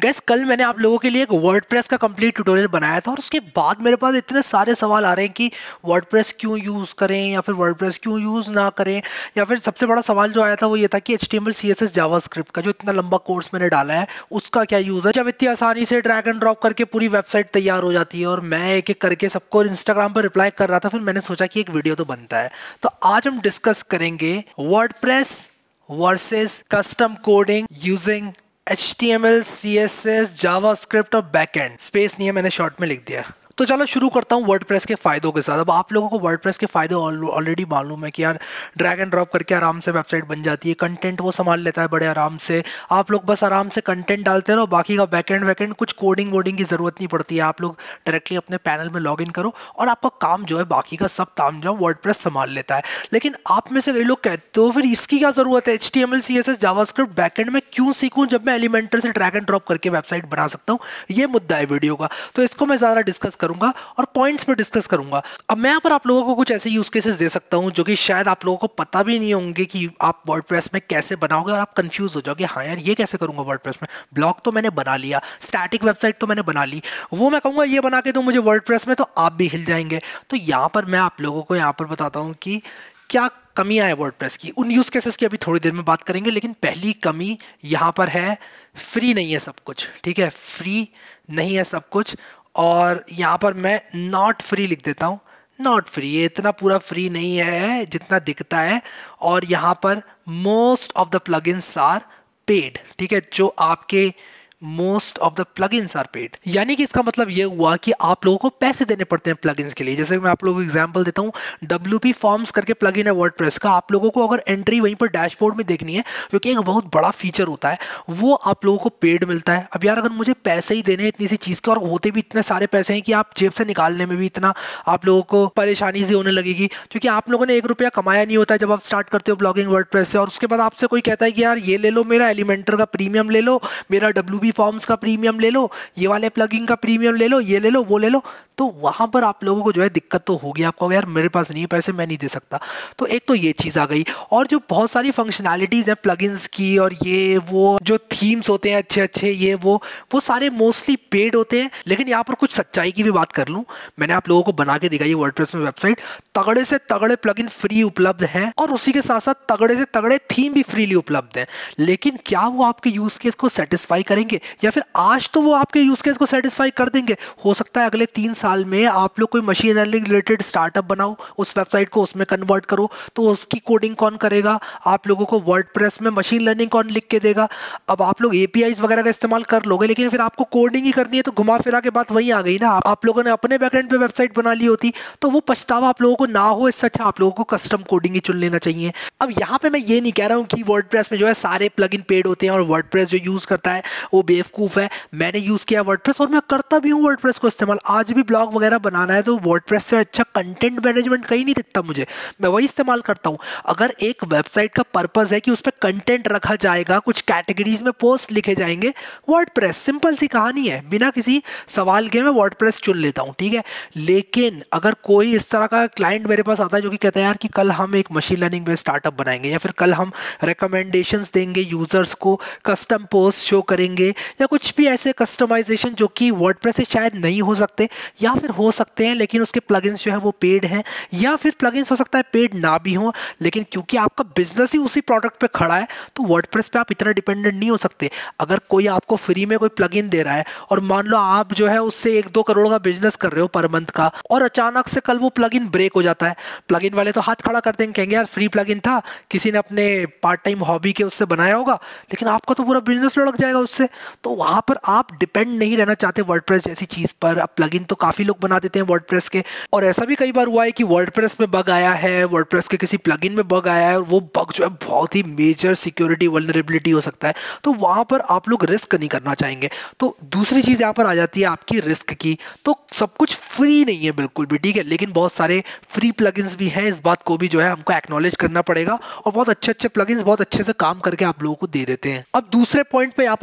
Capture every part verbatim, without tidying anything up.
Gas कल मैंने आप लोगों के लिए एक वर्डप्रेस का कंप्लीट ट्यूटोरियल बनाया था और उसके बाद मेरे पास इतने सारे सवाल आ रहे हैं कि वर्डप्रेस क्यों यूज़ करें या फिर वर्डप्रेस क्यों यूज़ ना करें। या फिर सबसे बड़ा सवाल जो आया था वो ये था कि एचटीएमएल सीएसएस जावास्क्रिप्ट का जो इतना लंबा कोर्स मैंने डाला है उसका क्या यूज़ है, जब इतनी आसानी से ड्रैग एंड ड्रॉप करके पूरी वेबसाइट तैयार हो जाती है। और मैं एक एक करके सबको इंस्टाग्राम पर रिप्लाई कर रहा था, फिर मैंने सोचा कि एक वीडियो तो बनता है। तो आज हम डिस्कस करेंगे WordPress versus custom coding using H T M L, C S S, JavaScript और बैकएंड। स्पेस नहीं है, मैंने शॉर्ट में लिख दिया। तो चलो शुरू करता हूँ वर्डप्रेस के फायदों के साथ। अब आप लोगों को वर्डप्रेस के फायदे ऑलरेडी मालूम है कि यार ड्रैग एंड ड्रॉप करके आराम से वेबसाइट बन जाती है, कंटेंट वो संभाल लेता है बड़े आराम से। आप लोग बस आराम से कंटेंट डालते रहो, बाकी का बैकएंड वैकेंड कुछ कोडिंग वोडिंग की जरूरत नहीं पड़ती है। आप लोग डायरेक्टली अपने पैनल में लॉग इन करो और आपका काम जो है, बाकी का सब काम जो है वर्डप्रेस संभाल लेता है। लेकिन आप में से कई लोग कहते हो फिर इसकी क्या जरूरत है, H T M L, C S S, JavaScript backend में क्यों सीखूं जब मैं एलिमेंटर से ड्रैग एंड ड्रॉप करके वेबसाइट बना सकता हूं। ये मुद्दा है वीडियो का, तो इसको मैं ज्यादा डिस्कस करूंगा और पॉइंट्स पे डिस्कस करूंगा। अब मैं यहाँ पर आप लोगों को कुछ ऐसे यूज केसेस दे सकता हूँ जो कि शायद आप लोगों को पता भी नहीं होंगे कि आप वर्डप्रेस में कैसे बनाओगे, और आप कंफ्यूज हो जाओगे, हाँ यार ये कैसे करूंगा वर्डप्रेस में। ब्लॉग तो मैंने बना लिया, स्टैटिक वेबसाइट तो मैंने बना ली, वो मैं कहूंगा ये बना के दो मुझे वर्डप्रेस में, तो आप भी हिल जाएंगे। तो यहाँ पर मैं आप लोगों को यहाँ पर बताता हूँ कि क्या कमियां है वर्डप्रेस की। उन यूज केसेस की अभी थोड़ी देर में बात करेंगे, लेकिन पहली कमी यहाँ पर है, फ्री नहीं है सब कुछ। ठीक है, फ्री नहीं है सब कुछ। और यहाँ पर मैं नॉट फ्री लिख देता हूँ, नॉट फ्री। ये इतना पूरा फ्री नहीं है जितना दिखता है। और यहाँ पर most of the plugins are paid. ठीक है, जो आपके most of the plugins are paid, यानी कि इसका मतलब ये हुआ कि आप लोगों को पैसे देने पड़ते हैं प्लगइन्स के लिए। जैसे मैं आप लोगों को एग्जांपल देता हूँ, डब्ल्यू पी फॉर्म्स करके प्लगइन है वर्डप्रेस का। आप लोगों को अगर एंट्री वहीं पर डैशबोर्ड में देखनी है, क्योंकि एक बहुत बड़ा फीचर होता है, वो आप लोगों को पेड मिलता है। अब यार अगर मुझे पैसे ही देने हैं इतनी सी चीज़ के, और होते भी इतने सारे पैसे हैं कि आप जेब से निकालने में भी इतना आप लोगों को परेशानी सी होने लगेगी, क्योंकि आप लोगों ने एक रुपया कमाया नहीं होता है जब आप स्टार्ट करते हो ब्लॉगिंग वर्डप्रेस से। और उसके बाद आपसे कोई कहता है कि यार ये ले लो, मेरा एलिमेंटर का प्रीमियम ले लो, मेरा डब्ल्यू पी फॉर्म्स का प्रीमियम ले लो, ये वाले प्लगइन का प्रीमियम ले लो, ये ले लो, वो ले लो। तो वहां पर आप लोगों को जो है दिक्कत तो होगी, आपको यार मेरे पास नहीं है पैसे, मैं नहीं दे सकता। तो एक तो ये चीज आ गई। और जो बहुत सारी फंक्शनैलिटीज हैं प्लगइन्स की, और ये वो जो थीम्स होते हैं अच्छे अच्छे, ये वो वो सारे मोस्टली पेड होते हैं। लेकिन यहाँ पर कुछ सच्चाई की भी बात कर लूं, मैंने आप लोगों को बना के दिखाई वर्डप्रेस में वेबसाइट, तगड़े से तगड़े प्लगइन फ्री उपलब्ध हैं, और उसी के साथ साथ तगड़े से तगड़े थीम भी फ्रीली उपलब्ध हैं। लेकिन क्या वो आपके यूज केस को सेटिस्फाई करेंगे, या फिर आज तो वो आपके यूज केस को सेटिस्फाई कर देंगे, हो सकता है अगले तीन साल में आप लोग कोई मशीन लर्निंग रिलेटेड स्टार्टअप बनाओ, उस वेबसाइट को उसमें कन्वर्ट करो, तो उसकी कोडिंग कौन करेगा, आप लोगों को वर्डप्रेस में मशीन लर्निंग कौन लिख के देगा। अब आप लोग एपीआईज वगैरह का इस्तेमाल कर लोगे, लेकिन फिर आपको कोडिंग ही करनी है, तो घुमा फिरा के बात वही आ गई ना। आप लोगों ने अपने बैकएंड पे वेबसाइट बना ली होती, तो वो पछतावा आप लोगों को ना हो, इससे अच्छा आप लोगों को कस्टम कोडिंग ही चुन लेना चाहिए। अब यहाँ पे मैं ये नहीं कह रहा हूँ कि वर्डप्रेस में जो है सारे प्लगइन पेड होते हैं और वर्डप्रेस जो यूज करता है वो बेवकूफ है। मैंने यूज किया वर्डप्रेस और मैं करता भी हूँ वर्डप्रेस को इस्तेमाल। आज भी ब्लॉग वगैरह बनाना है तो वर्डप्रेस से अच्छा कंटेंट मैनेजमेंट कहीं नहीं दिखता मुझे, मैं वही इस्तेमाल करता हूँ। अगर एक वेबसाइट का पर्पस है कि उस पर कंटेंट रखा जाएगा, कुछ कैटेगरीज में पोस्ट लिखे जाएंगे, वर्डप्रेस सिंपल सी कहानी है, बिना किसी सवाल के मैं वर्डप्रेस चुन लेता हूँ। ठीक है, लेकिन अगर कोई इस तरह का क्लाइंट मेरे पास आता है जो कि कहता है यार कि कल हम एक मशीन लर्निंग बेस्ड स्टार्टअप बनाएंगे, या फिर कल हम रिकमेंडेशंस देंगे यूजर्स को, कस्टम पोस्ट शो करेंगे, या कुछ भी ऐसे कस्टमाइजेशन जो कि वर्डप्रेस से शायद नहीं हो सकते, या फिर हो सकते हैं लेकिन उसके प्लगइन्स जो है वो पेड हैं, या फिर प्लगइन्स हो सकता है पेड ना भी हो, लेकिन क्योंकि आपका बिजनेस ही उसी प्रोडक्ट पे खड़ा है तो वर्डप्रेस पे आप इतना डिपेंडेंट नहीं हो सकते। अगर कोई आपको फ्री में कोई प्लगइन दे रहा है और मान लो आप जो है उससे एक दो करोड़ का बिजनेस कर रहे हो पर मंथ का, और अचानक से कल वो प्लगइन ब्रेक हो जाता है, प्लगइन वाले तो हाथ खड़ा कर देंगे, कहेंगे यार फ्री प्लगइन था, किसी ने अपने पार्ट टाइम हॉबी के उससे बनाया होगा, लेकिन आपका तो पूरा बिजनेस लुढ़क जाएगा उससे। तो वहां पर आप डिपेंड नहीं रहना चाहते वर्डप्रेस जैसी चीज पर। अब प्लगइन तो काफी लोग बना देते हैं वर्डप्रेस के, और ऐसा भी कई बार हुआ है कि वर्डप्रेस में बग आया है, वर्डप्रेस के किसी प्लगइन में बग आया है, और वो बग जो है बहुत ही मेजर सिक्योरिटी वल्नरेबिलिटी हो सकता है, तो वहां पर आप लोग रिस्क नहीं करना चाहेंगे। तो दूसरी चीज यहाँ पर आ जाती है आपकी रिस्क की। तो सब कुछ फ्री नहीं है बिल्कुल भी, ठीक है, लेकिन बहुत सारे फ्री प्लगइन्स भी हैं, इस बात को भी जो है हमको एक्नॉलेज करना पड़ेगा, और बहुत अच्छे अच्छे प्लगइन्स बहुत अच्छे से काम करके आप लोगों को दे देते हैं। अब दूसरे पॉइंट पे यहाँ पर आता हूँ इसी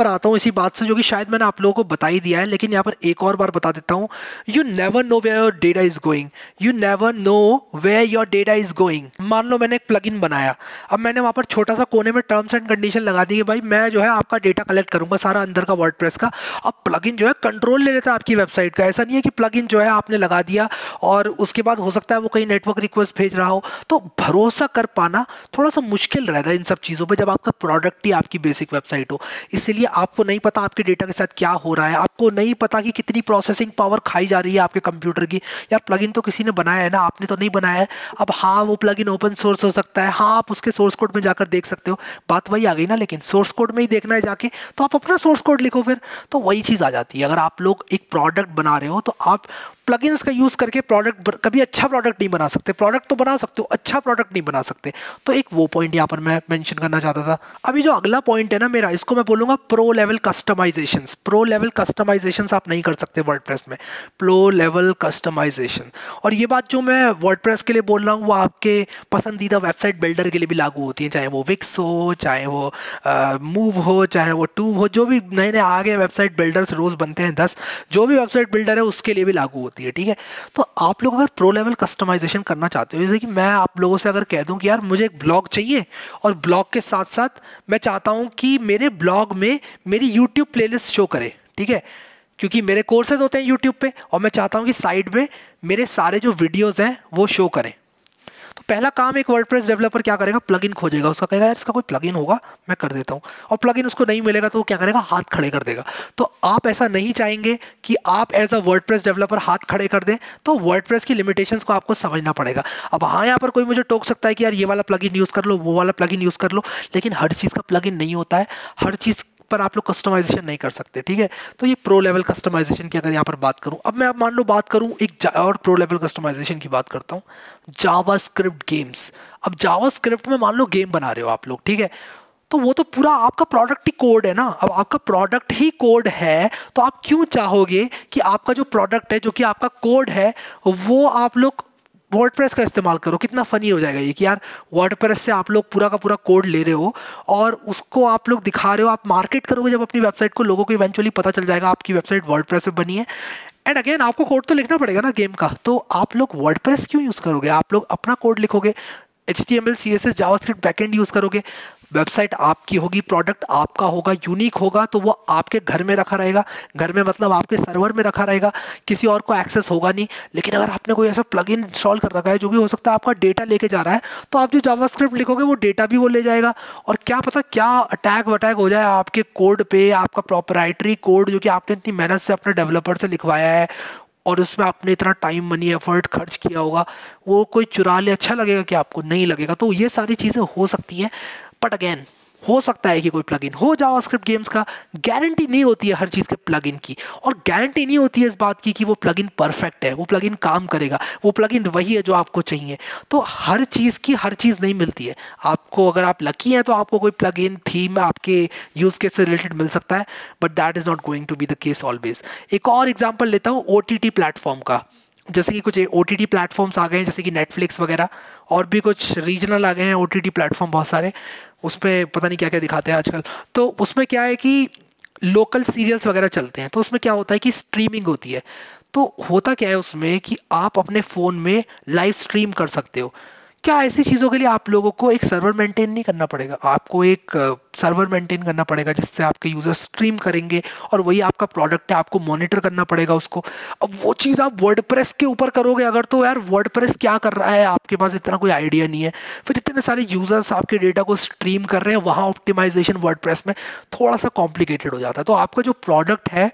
सी बात से जो कि शायद मैंने आप लोगों को बता ही दिया है, लेकिन यहाँ पर एक और बार बता देता हूँ। You never know where your data is going, you never know where your data is going. मान लो मैंने एक प्लगइन बनाया, अब मैंने वहाँ पर छोटा सा कोने में टर्म्स एंड कंडीशन लगा दी कि भाई मैं जो है आपका डेटा कलेक्ट करूंगा सारा अंदर का वर्डप्रेस का। अब प्लगइन जो है कंट्रोल ले लेता है आपकी वेबसाइट का। ऐसा नहीं है कि प्लगइन जो है आपने लगा दिया और उसके बाद हो सकता है वो कहीं नेटवर्क रिक्वेस्ट भेज रहा हो। तो भरोसा कर पाना थोड़ा सा मुश्किल रहता है इन सब चीज़ों पर जब आपका प्रोडक्ट ही आपकी बेसिक वेबसाइट हो। इसलिए आपको नहीं पता आपके डेटा के साथ क्या हो रहा है, आपको नहीं पता कि कितनी प्रोसेसिंग पावर खाई जा रही है आपके कंप्यूटर की। यार प्लगइन तो किसी ने बनाया है ना, आपने तो नहीं बनाया है। अब हाँ वो प्लगइन ओपन सोर्स हो सकता है, हाँ आप उसके सोर्स कोड में जाकर देख सकते हो, बात वही आ गई ना। लेकिन सोर्स कोड में ही देखना है जाके तो आप अपना सोर्स कोड लिखो, फिर तो वही चीज़ आ जाती है। अगर आप लोग एक प्रोडक्ट बना रहे हो तो आप प्लगइन्स का यूज़ करके प्रोडक्ट कभी अच्छा प्रोडक्ट नहीं बना सकते। प्रोडक्ट तो बना सकते हो, अच्छा प्रोडक्ट नहीं बना सकते। तो एक वो पॉइंट यहाँ पर मैं मेंशन करना चाहता था। अभी जो अगला पॉइंट है ना मेरा, इसको मैं बोलूँगा pro level customisations. Pro level customisations आप नहीं कर सकते वर्डप्रेस में, प्रो लेवल कस्टमाइजेशन। और ये बात जो मैं वर्डप्रेस के लिए बोल रहा हूँ वो आपके पसंदीदा वेबसाइट बिल्डर के लिए भी लागू होती है, चाहे वो विक्स हो, चाहे वो मूव हो, चाहे वो टूव हो। जो भी नए नए आ गए वेबसाइट बिल्डर्स रोज़ बनते हैं दस, जो भी वेबसाइट बिल्डर है उसके लिए भी लागू होती है, ठीक है। तो आप लोग अगर प्रो लेवल कस्टमाइजेशन करना चाहते हो, जैसे कि मैं आप लोगों से अगर कह दूं कि यार मुझे एक ब्लॉग चाहिए और ब्लॉग के साथ साथ मैं चाहता हूं कि मेरे ब्लॉग में मेरी यूट्यूब प्लेलिस्ट शो करे, ठीक है, क्योंकि मेरे कोर्सेज होते हैं यूट्यूब पे और मैं चाहता हूं कि साइड में मेरे सारे जो वीडियोज़ हैं वो शो करें। तो पहला काम एक वर्डप्रेस डेवलपर क्या करेगा, प्लगइन खोजेगा। उसका कहेगा यार इसका कोई प्लगइन होगा, मैं कर देता हूँ। और प्लगइन उसको नहीं मिलेगा तो वो क्या करेगा, हाथ खड़े कर देगा। तो आप ऐसा नहीं चाहेंगे कि आप एज अ वर्डप्रेस डेवलपर हाथ खड़े कर दें। तो वर्डप्रेस की लिमिटेशंस को आपको समझना पड़ेगा। अब हाँ यहाँ पर कोई मुझे टोक सकता है कि यार ये वाला प्लगइन यूज़ कर लो, वो वाला प्लगइन यूज़ कर लो, लेकिन हर चीज़ का प्लगइन नहीं होता है, हर चीज़ पर आप लोग कस्टमाइजेशन नहीं कर सकते, ठीक है। तो ये प्रो लेवल कस्टमाइजेशन की अगर यहाँ पर बात करूँ, अब मैं अब मान लो बात करूँ एक और प्रो लेवल कस्टमाइजेशन की बात करता हूँ, जावास्क्रिप्ट गेम्स। अब जावास्क्रिप्ट में मान लो गेम बना रहे हो आप लोग, ठीक है, तो वो तो पूरा आपका प्रोडक्ट ही कोड है ना। अब आपका प्रोडक्ट ही कोड है तो आप क्यों चाहोगे कि आपका जो प्रोडक्ट है, जो कि आपका कोड है, वो आप लोग वर्डप्रेस का इस्तेमाल करो। कितना फनी हो जाएगा ये कि यार वर्डप्रेस से आप लोग पूरा का पूरा कोड ले रहे हो और उसको आप लोग दिखा रहे हो, आप मार्केट करोगे जब अपनी वेबसाइट को, लोगों को इवेंचुअली पता चल जाएगा आपकी वेबसाइट वर्डप्रेस पे बनी है। एंड अगेन आपको कोड तो लिखना पड़ेगा ना गेम का, तो आप लोग वर्डप्रेस क्यों यूज़ करोगे, आप लोग अपना कोड लिखोगे, H T M L C S S JavaScript backend use करोगे। वेबसाइट आपकी होगी, प्रोडक्ट आपका होगा, यूनिक होगा, तो वो आपके घर में रखा रहेगा। घर में मतलब आपके सर्वर में रखा रहेगा, किसी और को एक्सेस होगा नहीं। लेकिन अगर आपने कोई ऐसा प्लगइन इंस्टॉल कर रखा है जो कि हो सकता है आपका डेटा लेके जा रहा है, तो आप जो जावास्क्रिप्ट लिखोगे वो डेटा भी वो ले जाएगा। और क्या पता क्या अटैक वटैक हो जाए आपके कोड पे, आपका प्रोप्राइटरी कोड जो कि आपने इतनी मेहनत से अपने डेवलपर से लिखवाया है और उसमें आपने इतना टाइम मनी एफर्ट खर्च किया होगा, वो कोई चुरा ले। अच्छा लगेगा कि आपको नहीं लगेगा। तो ये सारी चीज़ें हो सकती हैं, बट अगेन हो सकता है कि कोई प्लगइन हो जावास्क्रिप्ट गेम्स का। गारंटी नहीं होती है हर चीज़ के प्लगइन की, और गारंटी नहीं होती है इस बात की कि वो प्लगइन परफेक्ट है, वो प्लगइन काम करेगा, वो प्लगइन वही है जो आपको चाहिए। तो हर चीज़ की हर चीज़ नहीं मिलती है आपको। अगर आप लकी हैं तो आपको कोई प्लगइन थीम आपके यूज़ केस से रिलेटेड मिल सकता है, but that is not going to be the case always. एक और एग्जाम्पल लेता हूँ ओ टी टी प्लेटफॉर्म का। जैसे कि कुछ ओ टी टी प्लेटफॉर्म्स आ गए हैं, जैसे कि नेटफ्लिक्स वगैरह, और भी कुछ रीजनल आ गए हैं ओ टी टी प्लेटफॉर्म बहुत सारे। उसमें पता नहीं क्या क्या दिखाते हैं आजकल। तो उसमें क्या है कि लोकल सीरियल्स वगैरह चलते हैं, तो उसमें क्या होता है कि स्ट्रीमिंग होती है। तो होता क्या है उसमें कि आप अपने फ़ोन में लाइव स्ट्रीम कर सकते हो। क्या ऐसी चीज़ों के लिए आप लोगों को एक सर्वर मेंटेन नहीं करना पड़ेगा, आपको एक सर्वर मेंटेन करना पड़ेगा जिससे आपके यूज़र स्ट्रीम करेंगे और वही आपका प्रोडक्ट है, आपको मॉनिटर करना पड़ेगा उसको। अब वो चीज़ आप वर्डप्रेस के ऊपर करोगे अगर, तो यार वर्डप्रेस क्या कर रहा है आपके पास इतना कोई आइडिया नहीं है। फिर इतने सारे यूज़र्स आपके डेटा को स्ट्रीम कर रहे हैं, वहाँ ऑप्टिमाइजेशन वर्डप्रेस में थोड़ा सा कॉम्प्लिकेटेड हो जाता है। तो आपका जो प्रोडक्ट है,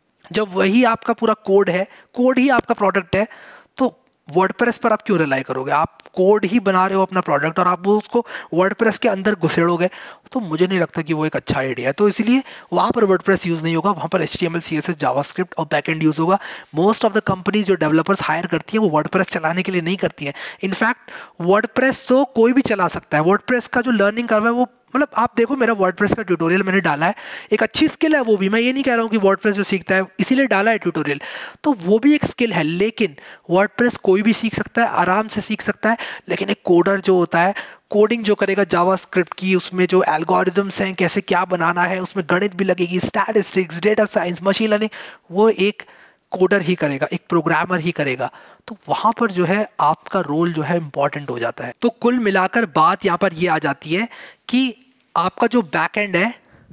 जब वही आपका पूरा कोड है, कोड ही आपका प्रोडक्ट है, तो वर्डप्रेस पर आप क्यों रिलाई करोगे। आप कोड ही बना रहे हो अपना प्रोडक्ट और आप वो उसको वर्डप्रेस के अंदर घुसेड़ोगे, तो मुझे नहीं लगता कि वो एक अच्छा आइडिया है। तो इसलिए वहाँ पर वर्डप्रेस यूज़ नहीं होगा, वहाँ पर H T M L C S S JavaScript और बैकएंड यूज़ होगा। मोस्ट ऑफ द कंपनीज जो डेवलपर्स हायर करती हैं वो वर्डप्रेस चलाने के लिए नहीं करती हैं। इनफैक्ट वर्डप्रेस तो कोई भी चला सकता है। वर्डप्रेस का जो लर्निंग कर्व है वो मतलब आप देखो मेरा वर्डप्रेस का ट्यूटोरियल मैंने डाला है, एक अच्छी स्किल है वो भी, मैं ये नहीं कह रहा हूँ कि वर्डप्रेस जो सीखता है इसीलिए डाला है ट्यूटोरियल, तो वो भी एक स्किल है। लेकिन वर्डप्रेस कोई भी सीख सकता है, आराम से सीख सकता है। लेकिन एक कोडर जो होता है, कोडिंग जो करेगा जावास्क्रिप्ट की, उसमें जो एल्गोरिदम्स हैं, कैसे क्या बनाना है, उसमें गणित भी लगेगी, statistics, data science, machine learning, वो एक कोडर ही करेगा, एक प्रोग्रामर ही करेगा। तो वहाँ पर जो है आपका रोल जो है इंपॉर्टेंट हो जाता है। तो कुल मिलाकर बात यहाँ पर ये आ जाती है कि आपका जो बैकएंड है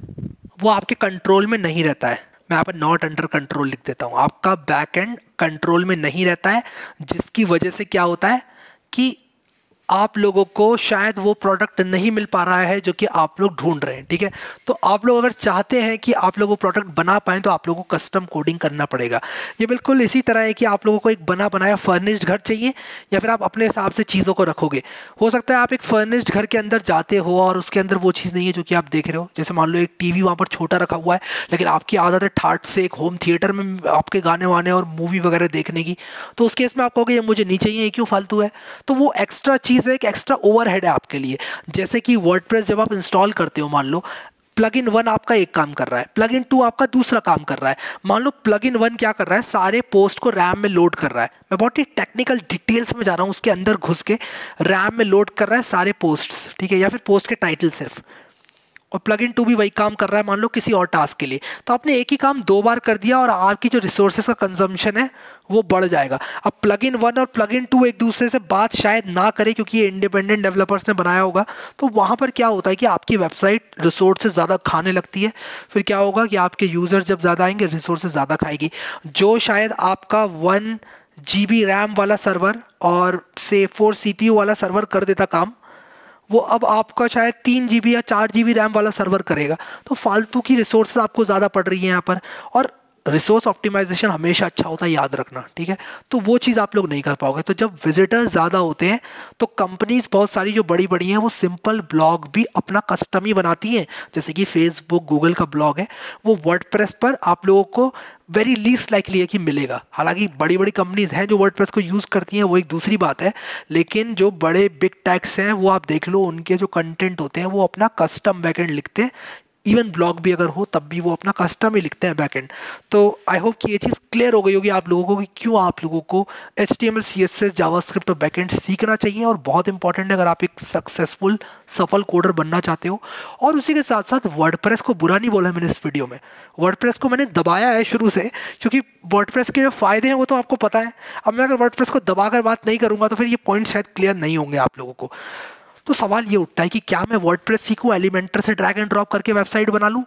वो आपके कंट्रोल में नहीं रहता है। मैं यहाँ पर नॉट अंडर कंट्रोल लिख देता हूँ, आपका बैकएंड कंट्रोल में नहीं रहता है, जिसकी वजह से क्या होता है कि आप लोगों को शायद वो प्रोडक्ट नहीं मिल पा रहा है जो कि आप लोग ढूंढ रहे हैं। ठीक है, तो आप लोग अगर चाहते हैं कि आप लोग वो प्रोडक्ट बना पाएं तो आप लोगों को कस्टम कोडिंग करना पड़ेगा। ये बिल्कुल इसी तरह है कि आप लोगों को एक बना बनाया फर्निश्ड घर चाहिए या फिर आप अपने हिसाब से चीज़ों को रखोगे। हो सकता है आप एक फर्निश्ड घर के अंदर जाते हो और उसके अंदर वो चीज़ नहीं है जो कि आप देख रहे हो। जैसे मान लो एक टीवी वहाँ पर छोटा रखा हुआ है, लेकिन आपकी आदत है ठाट से एक होम थिएटर में आपके गाने वाने और मूवी वगैरह देखने की, तो उस केस में आप कहोगे ये मुझे नहीं चाहिए, ये क्यों फालतू है। तो वो एक्स्ट्रा चीज़ है, एक एक्स्ट्रा ओवरहेड है आपके लिए। जैसे कि वर्डप्रेस जब आप इंस्टॉल करते हो, मान लो प्लगइन वन आपका एक काम कर रहा है, प्लगइन टू आपका दूसरा काम कर रहा है। मान लो प्लगइन वन क्या कर रहा है, सारे पोस्ट को रैम में लोड कर रहा है। मैं बहुत ही टेक्निकल डिटेल्स में जा रहा हूँ, उसके अंदर घुस के रैम में लोड कर रहा है सारे पोस्ट्स, ठीक है, या फिर पोस्ट के टाइटल सिर्फ। और प्लगइन टू भी वही काम कर रहा है मान लो किसी और टास्क के लिए। तो आपने एक ही काम दो बार कर दिया और आपकी जो रिसोर्सेज का कंजम्पशन है वो बढ़ जाएगा। अब प्लगइन वन और प्लगइन टू एक दूसरे से बात शायद ना करे क्योंकि ये इंडिपेंडेंट डेवलपर्स ने बनाया होगा, तो वहाँ पर क्या होता है कि आपकी वेबसाइट रिसोर्सेज ज़्यादा खाने लगती है। फिर क्या होगा कि आपके यूज़र्स जब ज़्यादा आएंगे रिसोर्सेज ज़्यादा खाएगी। जो शायद आपका वन जी बी रैम वाला सर्वर और से फोर सी पी यू वाला सर्वर कर देता काम, वो अब आपका शायद तीन जी बी या चार जी बी रैम वाला सर्वर करेगा। तो फालतू की रिसोर्स आपको ज़्यादा पड़ रही है यहाँ पर। और रिसोर्स ऑप्टिमाइजेशन हमेशा अच्छा होता है, याद रखना, ठीक है। तो वो चीज़ आप लोग नहीं कर पाओगे। तो जब विजिटर्स ज़्यादा होते हैं तो कंपनीज बहुत सारी जो बड़ी बड़ी हैं वो सिंपल ब्लॉग भी अपना कस्टम ही बनाती हैं। जैसे कि फेसबुक, गूगल का ब्लॉग है, वो वर्डप्रेस पर आप लोगों को वेरी लीस्ट लाइकली है कि मिलेगा। हालांकि बड़ी बड़ी कंपनीज हैं जो वर्डप्रेस को यूज़ करती हैं, वो एक दूसरी बात है। लेकिन जो बड़े बिग टैक्स हैं वो आप देख लो, उनके जो कंटेंट होते हैं वो अपना कस्टम बैकएंड लिखते हैं। इवन ब्लॉग भी अगर हो तब भी वो अपना कस्टम ही लिखते हैं बैकएंड। तो आई होप कि ये चीज़ क्लियर हो गई होगी आप लोगों को कि क्यों आप लोगों को H T M L, C S S, JavaScript और बैकएंड सीखना चाहिए। और बहुत इंपॉर्टेंट है अगर आप एक सक्सेसफुल सफल कोडर बनना चाहते हो। और उसी के साथ साथ वर्डप्रेस को बुरा नहीं बोला मैंने इस वीडियो में, वर्डप्रेस को मैंने दबाया है शुरू से, क्योंकि वर्डप्रेस के जो फायदे हैं वो तो आपको पता है। अब मैं अगर वर्डप्रेस को दबाकर बात नहीं करूँगा तो फिर ये पॉइंट शायद क्लियर नहीं होंगे आप लोगों को। तो सवाल ये उठता है कि क्या मैं वर्डप्रेस सीखूं, एलिमेंटर से ड्रैग एंड ड्रॉप करके वेबसाइट बना लूं,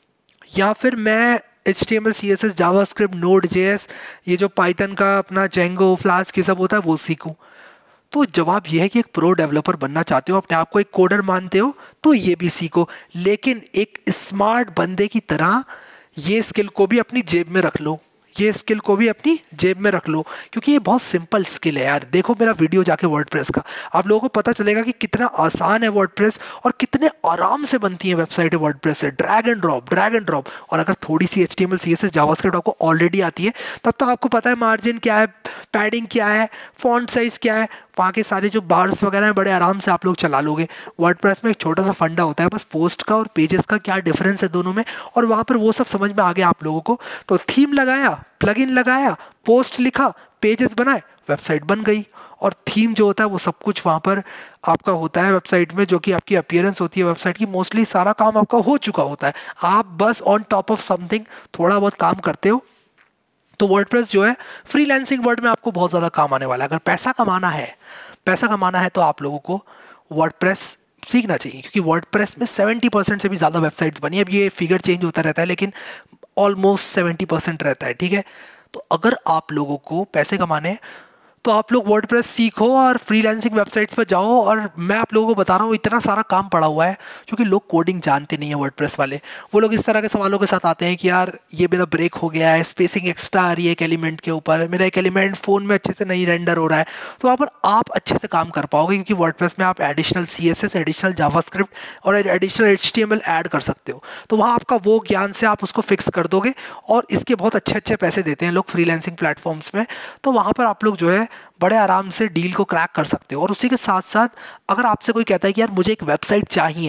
या फिर मैं H T M L, C S S, JavaScript, node J S, ये जो पाइथन का अपना जेंगो, फ्लास्क ये सब होता है वो सीखूं। तो जवाब ये है कि एक प्रो डेवलपर बनना चाहते हो, अपने आप को एक कोडर मानते हो, तो ये भी सीखो। लेकिन एक स्मार्ट बंदे की तरह ये स्किल को भी अपनी जेब में रख लो, ये स्किल को भी अपनी जेब में रख लो, क्योंकि ये बहुत सिंपल स्किल है यार। देखो मेरा वीडियो जाके वर्डप्रेस का, आप लोगों को पता चलेगा कि कितना आसान है वर्डप्रेस और कितने आराम से बनती है वेबसाइट वर्डप्रेस से। Drag and drop, drag and drop. और अगर थोड़ी सी H T M L, C S S, JavaScript आपको ऑलरेडी आती है तब तो आपको पता है मार्जिन क्या है, पैडिंग क्या है, फॉन्ट साइज क्या है, वहाँ के सारे जो बार्स वगैरह हैं बड़े आराम से आप लोग चला लोगे। वर्डप्रेस में एक छोटा सा फंडा होता है बस, पोस्ट का और पेजेस का क्या डिफरेंस है दोनों में, और वहाँ पर वो सब समझ में आ गया आप लोगों को। तो थीम लगाया, प्लगइन लगाया, पोस्ट लिखा, पेजेस बनाए, वेबसाइट बन गई। और थीम जो होता है वो सब कुछ वहाँ पर आपका होता है वेबसाइट में, जो कि आपकी अपीयरेंस होती है वेबसाइट की। मोस्टली सारा काम आपका हो चुका होता है, आप बस ऑन टॉप ऑफ समथिंग थोड़ा बहुत काम करते हो। तो वर्डप्रेस जो है फ्रीलांसिंग वर्ड में आपको बहुत ज़्यादा काम आने वाला है। अगर पैसा कमाना है, पैसा कमाना है तो आप लोगों को वर्डप्रेस सीखना चाहिए, क्योंकि वर्डप्रेस में सेवेंटी परसेंट से भी ज़्यादा वेबसाइट्स बनी है। अब ये फिगर चेंज होता रहता है लेकिन ऑलमोस्ट सेवेंटी परसेंट रहता है, ठीक है। तो अगर आप लोगों को पैसे कमाने हैं तो आप लोग वर्डप्रेस सीखो और फ्रीलांसिंग वेबसाइट्स पर जाओ। और मैं आप लोगों को बता रहा हूँ इतना सारा काम पड़ा हुआ है, क्योंकि लोग कोडिंग जानते नहीं है वर्डप्रेस वाले। वो लोग इस तरह के सवालों के साथ आते हैं कि यार ये मेरा ब्रेक हो गया है, स्पेसिंग एक्स्ट्रा आ रही है एक एलिमेंट के ऊपर, मेरा एक एलिमेंट फ़ोन में अच्छे से नहीं रेंडर हो रहा है। तो वहाँ पर आप अच्छे से काम कर पाओगे, क्योंकि वर्डप्रेस में आप additional C S S, additional JavaScript और additional H T M L add कर सकते हो। तो वहाँ आपका वो ज्ञान से आप उसको फिक्स कर दोगे, और इसके बहुत अच्छे अच्छे पैसे देते हैं लोग फ्रीलांसिंग प्लेटफॉर्म्स में। तो वहाँ पर आप लोग जो है बड़े आराम से डील को क्रैक कर सकते हो। और उसी के साथ साथ अगर आपसे कोई कहता है कि यार मुझे एक वेबसाइट चाहिए,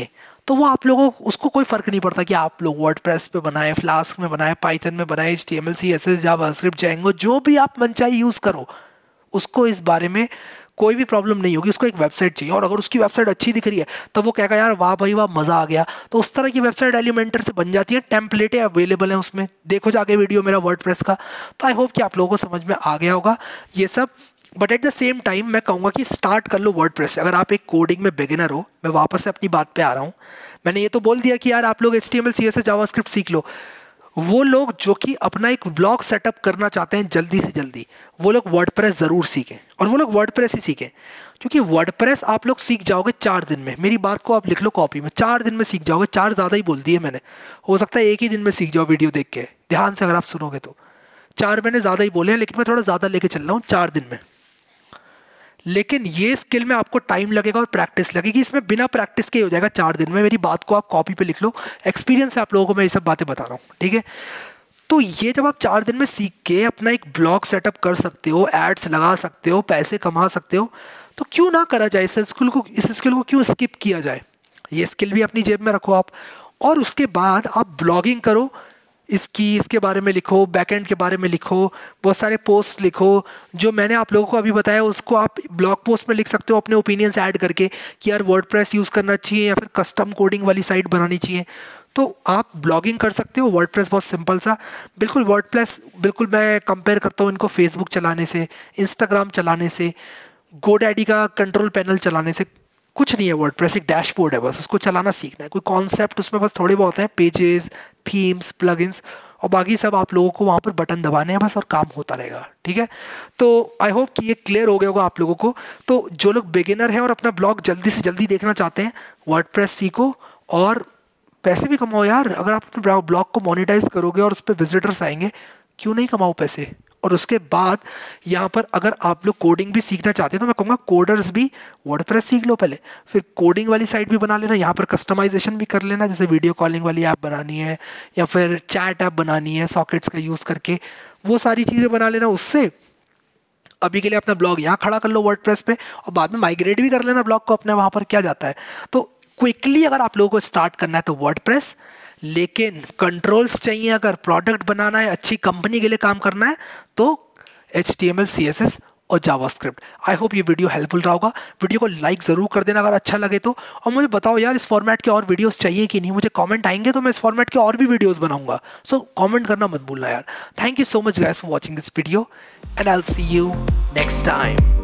तो वो आप लोगों को उसको कोई फ़र्क नहीं पड़ता कि आप लोग वर्डप्रेस पे बनाए, फ्लास्क में बनाए, पाइथन में बनाए, H T M L C S S JavaScript Django, जो भी आप मनचाही यूज़ करो, उसको इस बारे में कोई भी प्रॉब्लम नहीं होगी। उसको एक वेबसाइट चाहिए, और अगर उसकी वेबसाइट अच्छी दिख रही है तो वो कहेगा यार वाह भाई वाह मज़ा आ गया। तो उस तरह की वेबसाइट एलिमेंटर से बन जाती है, टेम्पलेटें अवेलेबल हैं उसमें, देखो जाके वीडियो मेरा वर्डप्रेस का। तो आई होप कि आप लोगों को समझ में आ गया होगा ये सब। But at the same time मैं कहूँगा कि स्टार्ट कर लो वर्डप्रेस से। अगर आप एक कोडिंग में बिगिनर हो, मैं वापस से अपनी बात पे आ रहा हूँ, मैंने ये तो बोल दिया कि यार आप लोग H T M L C S S JavaScript सीख लो। वो लोग जो कि अपना एक ब्लॉग सेटअप करना चाहते हैं जल्दी से जल्दी, वो लोग वर्डप्रेस ज़रूर सीखें, और वो लोग वर्डप्रेस ही सीखें, क्योंकि वर्डप्रेस आप लोग सीख जाओगे चार दिन में। मेरी बात को आप लिख लो कॉपी में, चार दिन में सीख जाओगे। चार ज़्यादा ही बोल दिए मैंने, हो सकता है एक ही दिन में सीख जाओ वीडियो देख के, ध्यान से अगर आप सुनोगे तो। चार मैंने ज़्यादा ही बोले हैं, लेकिन मैं थोड़ा ज़्यादा लेके चल रहा हूँ, चार दिन में। लेकिन ये स्किल में आपको टाइम लगेगा और प्रैक्टिस लगेगी, इसमें बिना प्रैक्टिस के हो जाएगा चार दिन में। मेरी बात को आप कॉपी पे लिख लो, एक्सपीरियंस से आप लोगों को मैं ये सब बातें बता रहा हूँ, ठीक है। तो ये जब आप चार दिन में सीख के अपना एक ब्लॉग सेटअप कर सकते हो, एड्स लगा सकते हो, पैसे कमा सकते हो, तो क्यों ना करा जाए इस स्किल को, इस स्किल को क्यों स्किप किया जाए। ये स्किल भी अपनी जेब में रखो आप, और उसके बाद आप ब्लॉगिंग करो, इसकी इसके बारे में लिखो, बैकएंड के बारे में लिखो, बहुत सारे पोस्ट लिखो। जो मैंने आप लोगों को अभी बताया उसको आप ब्लॉग पोस्ट में लिख सकते हो, अपने ओपिनियंस ऐड करके कि यार वर्डप्रेस यूज़ करना चाहिए या फिर कस्टम कोडिंग वाली साइट बनानी चाहिए। तो आप ब्लॉगिंग कर सकते हो। वर्डप्रेस बहुत सिंपल सा, बिल्कुल वर्डप्रेस बिल्कुल मैं कंपेयर करता हूँ इनको फेसबुक चलाने से, इंस्टाग्राम चलाने से, गोडैडी का कंट्रोल पैनल चलाने से। कुछ नहीं है, वर्डप्रेस एक डैशबोर्ड है, बस उसको चलाना सीखना है। कोई कॉन्सेप्ट उसमें बस थोड़े बहुत हैं, पेजेस, थीम्स, प्लगइन्स, और बाकी सब आप लोगों को वहाँ पर बटन दबाने हैं बस, और काम होता रहेगा, ठीक है। तो आई होप कि ये क्लियर हो गया होगा आप लोगों को। तो जो लोग बिगिनर हैं और अपना ब्लॉग जल्दी से जल्दी देखना चाहते हैं, वर्डप्रेस सीखो और पैसे भी कमाओ यार। अगर आप अपने ब्लॉग को मोनेटाइज करोगे और उस पर विजिटर्स आएंगे, क्यों नहीं कमाओ पैसे। और उसके बाद यहाँ पर अगर आप लोग कोडिंग भी सीखना चाहते हैं तो मैं कहूँगा कोडर्स भी वर्डप्रेस सीख लो पहले, फिर कोडिंग वाली साइट भी बना लेना, यहाँ पर कस्टमाइजेशन भी कर लेना, जैसे वीडियो कॉलिंग वाली ऐप बनानी है या फिर चैट ऐप बनानी है सॉकेट्स का यूज़ करके, वो सारी चीज़ें बना लेना। उससे अभी के लिए अपना ब्लॉग यहाँ खड़ा कर लो वर्डप्रेस पे, और बाद में माइग्रेट भी कर लेना ब्लॉग को अपने वहाँ पर, क्या जाता है। तो क्विकली अगर आप लोगों को स्टार्ट करना है तो वर्डप्रेस, लेकिन कंट्रोल्स चाहिए, अगर प्रोडक्ट बनाना है, अच्छी कंपनी के लिए काम करना है, तो H T M L C S S और जावास्क्रिप्ट। आई होप ये वीडियो हेल्पफुल रहा होगा। वीडियो को लाइक ज़रूर कर देना अगर अच्छा लगे तो, और मुझे बताओ यार इस फॉर्मेट के और वीडियोस चाहिए कि नहीं। मुझे कमेंट आएंगे तो मैं इस फॉर्मेट के और भी वीडियोस बनाऊंगा, सो कमेंट करना मत भूलना यार। Thank you so much guys for watching this video, and I will see you next time.